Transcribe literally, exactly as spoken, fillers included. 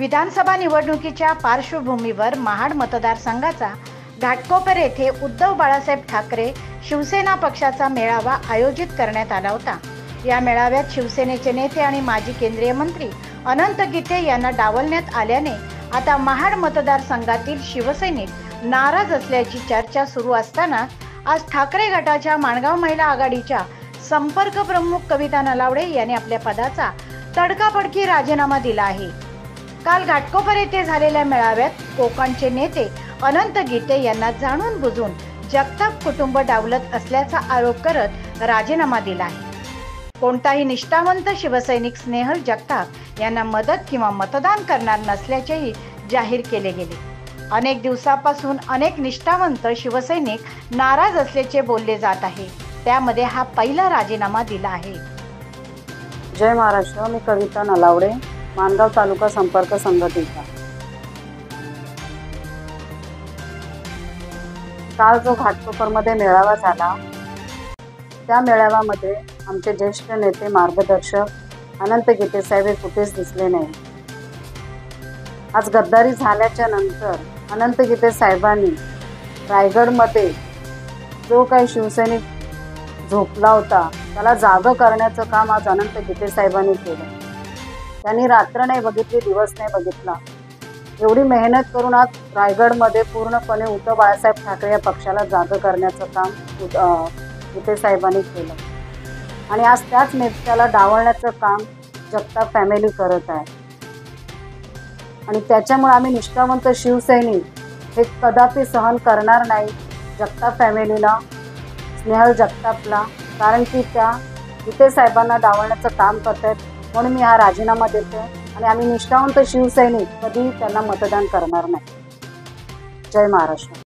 विधानसभा निवडणुकीच्या पार्श्वभूमीवर महाड मतदारसंघाचा घाटकोपर येथे उद्धव बाळासाहेब ठाकरे शिवसेना पक्षाचा मेळावा आयोजित करण्यात आला होता। या मेळाव्यात शिवसेनेचे नेते आणि माजी केंद्रीय मंत्री अनंत गीते यांना डावलण्यात आल्याने आता महाड मतदारसंघातील शिवसैनिक नाराज असल्याची चर्चा सुरू असताना आज ठाकरे गटाच्या माणगाव महिला आघाडीच्या संपर्क प्रमुख कविता नलावडे यांनी आपल्या पदाचा तडकाफडकी राजीनामा दिला आहे। काल घाटकोपर येथे झालेल्या मेळाव्यात कोकणचे नेते अनंत गीते यांना जाणून बुजून जगताप कुटुंब डावलत असल्याचा आरोप करत राजीनामा दिला आहे। कोणताही निष्ठावंत शिवसैनिक स्नेहल जगताप यांना मदत किंवा मतदान करणार नसल्याचेही जाहीर केले गेले। अनेक दिवसापासून अनेक निष्ठावंत शिवसैनिक नाराज असल्याचे बोलले जात आहे, त्यामध्ये हा पहिला राजीनामा दिला आहे। जय महाराष्ट्र। मी कविता नलावडे, माणगाव तालुका संपर्क संघटनेचा। काल जो घाटकोपरमध्ये मेळावा झाला, त्या मेळाव्यामध्ये आमचे ज्येष्ठ नेते मार्गदर्शक अनंत गीते साहेब हे कुठेच दिसले नाही। आज गद्दारी झाल्याच्या नंतर अनंत गीते साहेबांनी रायगडमध्ये जो काही शिवसैनिक झोपला होता त्याला जागं करण्याचं काम आज अनंत गीते साहेबांनी केलं। त्यांनी रात्र नाही बघितली, दिवस नाही बघितला, एवढी मेहनत करून आज रायगडमध्ये पूर्णपणे उद्धव बाळासाहेब ठाकरे या पक्षाला जागं करण्याचं काम गीते साहेबांनी केलं आणि आज त्याच नेत्याला डावलण्याचं काम जगताप फॅमिली करत आहे। आणि त्याच्यामुळे आम्ही निष्ठावंत शिवसैनिक हे कदापि सहन करणार नाही जगताप फॅमिलीला, स्नेहल जगतापला, कारण की त्या गीते साहेबांना डावलण्याचं काम करतात। म्हणून मी हा राजीनामा देते आणि आम्ही निष्ठावंत शिवसैनिक कधी त्यांना मतदान करणार नाही। जय महाराष्ट्र।